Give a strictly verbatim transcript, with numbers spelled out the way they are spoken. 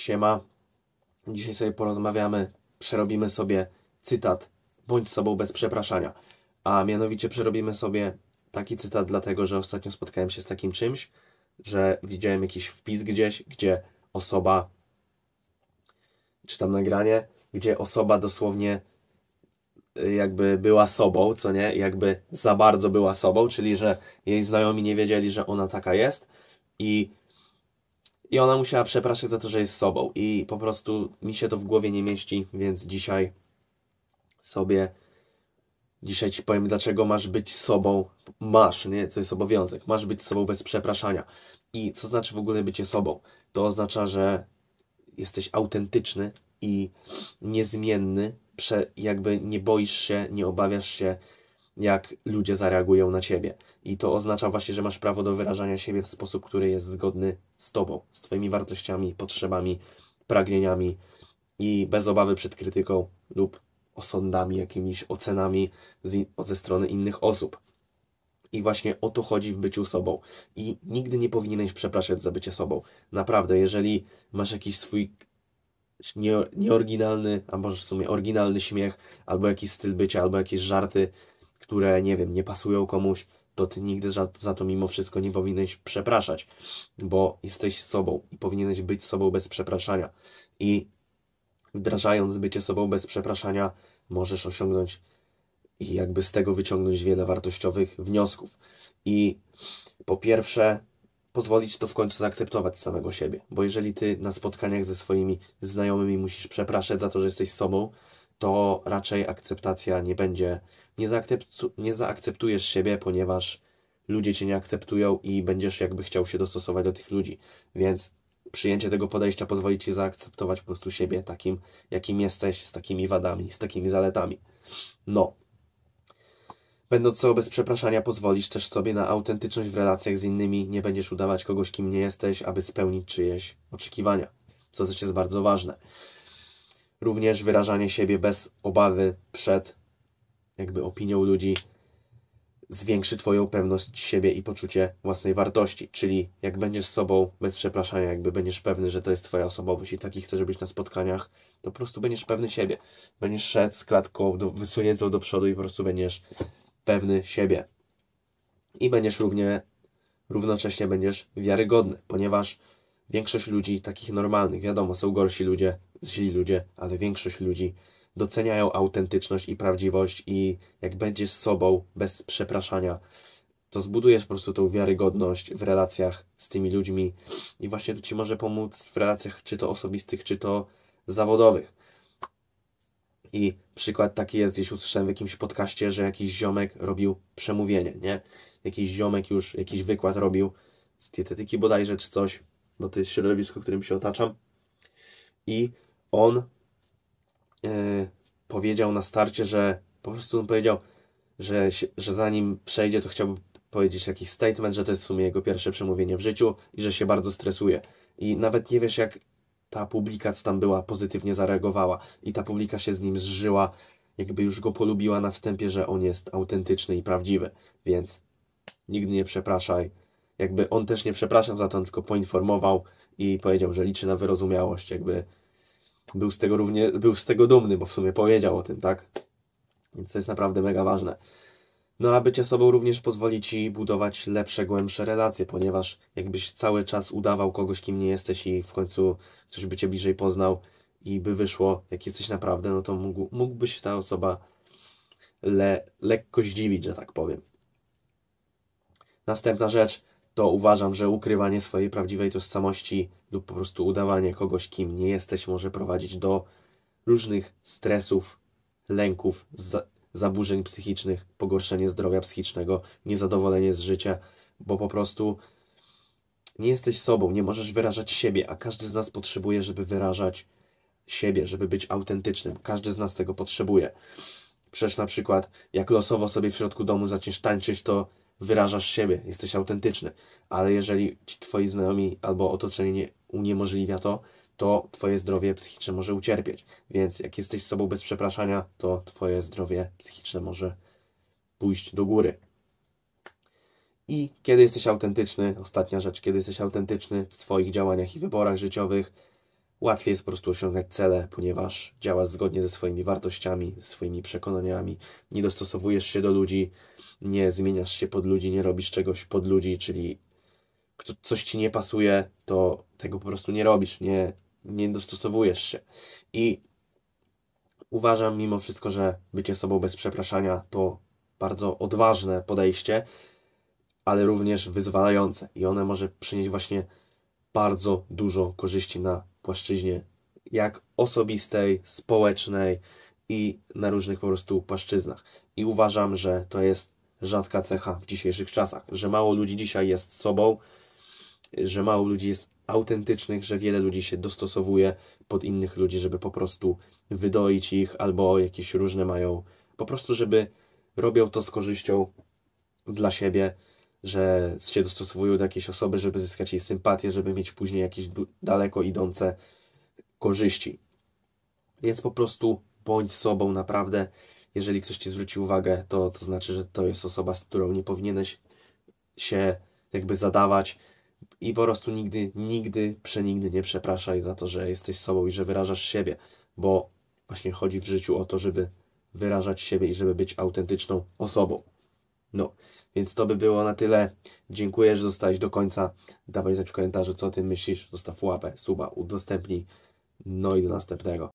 Siema. Dzisiaj sobie porozmawiamy, przerobimy sobie cytat "Bądź sobą bez przepraszania". A mianowicie przerobimy sobie taki cytat dlatego, że ostatnio spotkałem się z takim czymś, że widziałem jakiś wpis gdzieś, gdzie osoba, czy tam nagranie, gdzie osoba dosłownie jakby była sobą, co nie? Jakby za bardzo była sobą, czyli że jej znajomi nie wiedzieli, że ona taka jest i I ona musiała przepraszać za to, że jest sobą. I po prostu mi się to w głowie nie mieści, więc dzisiaj sobie, dzisiaj Ci powiem, dlaczego masz być sobą. Masz, nie? To jest obowiązek. Masz być sobą bez przepraszania. I co znaczy w ogóle bycie sobą? To oznacza, że jesteś autentyczny i niezmienny. Prze, jakby nie boisz się, nie obawiasz się, jak ludzie zareagują na Ciebie. I to oznacza właśnie, że masz prawo do wyrażania siebie w sposób, który jest zgodny z Tobą, z Twoimi wartościami, potrzebami, pragnieniami i bez obawy przed krytyką lub osądami, jakimiś ocenami z, ze strony innych osób. I właśnie o to chodzi w byciu sobą. I nigdy nie powinieneś przepraszać za bycie sobą. Naprawdę, jeżeli masz jakiś swój nie, nieoryginalny, a może w sumie oryginalny śmiech, albo jakiś styl bycia, albo jakieś żarty, które, nie wiem, nie pasują komuś, to ty nigdy za, za to mimo wszystko nie powinieneś przepraszać, bo jesteś sobą i powinieneś być sobą bez przepraszania. I wdrażając bycie sobą bez przepraszania, możesz osiągnąć i jakby z tego wyciągnąć wiele wartościowych wniosków. I po pierwsze, pozwolić to w końcu zaakceptować samego siebie, bo jeżeli ty na spotkaniach ze swoimi znajomymi musisz przepraszać za to, że jesteś sobą, to raczej akceptacja nie będzie, nie, zaakceptu, nie zaakceptujesz siebie, ponieważ ludzie cię nie akceptują i będziesz jakby chciał się dostosować do tych ludzi. Więc przyjęcie tego podejścia pozwoli ci zaakceptować po prostu siebie takim, jakim jesteś, z takimi wadami, z takimi zaletami. No. Będąc sobą bez przepraszania, pozwolisz też sobie na autentyczność w relacjach z innymi, nie będziesz udawać kogoś, kim nie jesteś, aby spełnić czyjeś oczekiwania, co też jest bardzo ważne. Również wyrażanie siebie bez obawy przed jakby opinią ludzi zwiększy Twoją pewność siebie i poczucie własnej wartości. Czyli jak będziesz sobą bez przepraszania, jakby będziesz pewny, że to jest Twoja osobowość i taki chcesz być na spotkaniach, to po prostu będziesz pewny siebie. Będziesz szedł z klatką do, wysuniętą do przodu i po prostu będziesz pewny siebie. I będziesz równie, równocześnie będziesz wiarygodny, ponieważ większość ludzi, takich normalnych, wiadomo, są gorsi ludzie, źli ludzie, ale większość ludzi doceniają autentyczność i prawdziwość i jak będziesz sobą, bez przepraszania, to zbudujesz po prostu tą wiarygodność w relacjach z tymi ludźmi i właśnie to Ci może pomóc w relacjach czy to osobistych, czy to zawodowych. I przykład taki jest, gdzieś usłyszałem w jakimś podcaście, że jakiś ziomek robił przemówienie, nie? Jakiś ziomek już jakiś wykład robił z dietetyki bodajże, czy coś, bo to jest środowisko, którym się otaczam. I on yy, powiedział na starcie, że po prostu on powiedział, że, że zanim przejdzie, to chciałby powiedzieć jakiś statement, że to jest w sumie jego pierwsze przemówienie w życiu i że się bardzo stresuje. I nawet nie wiesz, jak ta publika, co tam była, pozytywnie zareagowała. I ta publika się z nim zżyła, jakby już go polubiła na wstępie, że on jest autentyczny i prawdziwy. Więc nigdy nie przepraszaj. Jakby on też nie przepraszał za to, on tylko poinformował i powiedział, że liczy na wyrozumiałość. Jakby był z tego równie, był z tego dumny, bo w sumie powiedział o tym, tak? Więc to jest naprawdę mega ważne. No a bycie sobą również pozwoli Ci budować lepsze, głębsze relacje, ponieważ jakbyś cały czas udawał kogoś, kim nie jesteś i w końcu ktoś by Cię bliżej poznał i by wyszło, jak jesteś naprawdę, no to mógł, mógłbyś ta osoba le, lekko zdziwić, że tak powiem. Następna rzecz to uważam, że ukrywanie swojej prawdziwej tożsamości lub po prostu udawanie kogoś, kim nie jesteś, może prowadzić do różnych stresów, lęków, zaburzeń psychicznych, pogorszenie zdrowia psychicznego, niezadowolenie z życia, bo po prostu nie jesteś sobą, nie możesz wyrażać siebie, a każdy z nas potrzebuje, żeby wyrażać siebie, żeby być autentycznym. Każdy z nas tego potrzebuje. Przecież na przykład, jak losowo sobie w środku domu zaczniesz tańczyć, to wyrażasz siebie, jesteś autentyczny, ale jeżeli ci Twoi znajomi albo otoczenie nie uniemożliwia to, to Twoje zdrowie psychiczne może ucierpieć. Więc jak jesteś z sobą bez przepraszania, to Twoje zdrowie psychiczne może pójść do góry. I kiedy jesteś autentyczny, ostatnia rzecz, kiedy jesteś autentyczny w swoich działaniach i wyborach życiowych, łatwiej jest po prostu osiągać cele, ponieważ działasz zgodnie ze swoimi wartościami, ze swoimi przekonaniami, nie dostosowujesz się do ludzi, nie zmieniasz się pod ludzi, nie robisz czegoś pod ludzi, czyli coś ci nie pasuje, to tego po prostu nie robisz, nie, nie dostosowujesz się. I uważam mimo wszystko, że bycie sobą bez przepraszania to bardzo odważne podejście, ale również wyzwalające. I one może przynieść właśnie bardzo dużo korzyści na płaszczyźnie jak osobistej, społecznej i na różnych po prostu płaszczyznach. I uważam, że to jest rzadka cecha w dzisiejszych czasach, że mało ludzi dzisiaj jest sobą, że mało ludzi jest autentycznych, że wiele ludzi się dostosowuje pod innych ludzi, żeby po prostu wydoić ich, albo jakieś różne mają, po prostu żeby robią to z korzyścią dla siebie, że się dostosowują do jakiejś osoby, żeby zyskać jej sympatię, żeby mieć później jakieś daleko idące korzyści. Więc po prostu bądź sobą naprawdę. Jeżeli ktoś ci zwróci uwagę, to, to znaczy, że to jest osoba, z którą nie powinieneś się jakby zadawać i po prostu nigdy, nigdy, przenigdy nie przepraszaj za to, że jesteś sobą i że wyrażasz siebie, bo właśnie chodzi w życiu o to, żeby wyrażać siebie i żeby być autentyczną osobą. No, więc to by było na tyle. Dziękuję, że zostałeś do końca. Dawaj znać w komentarzu, co o tym myślisz. Zostaw łapę, suba, udostępnij. No i do następnego.